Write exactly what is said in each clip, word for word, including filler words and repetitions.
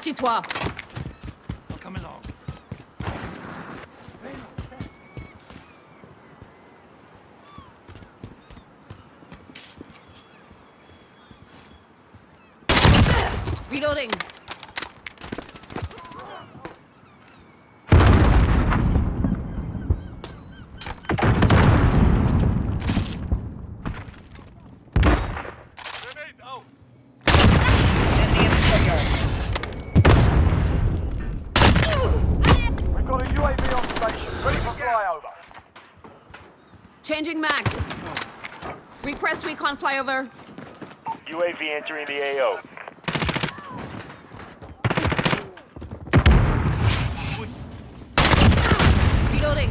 Avertis-toi. I'll come along. Reloading. Grenade out! Enemy in the courtyard. We've got a U A V on station, ready for flyover. Changing mags. Request recon flyover. U A V entering the A O. Reloading.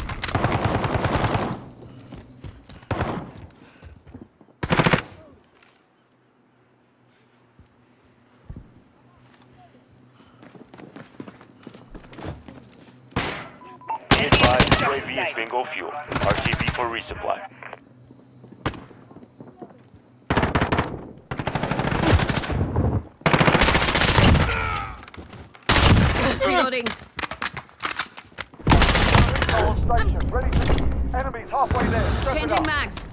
Advised U A V is bingo fuel. R C B for resupply. Reloading. On station, ready to... Enemies halfway there. Strap it Changing up. mags.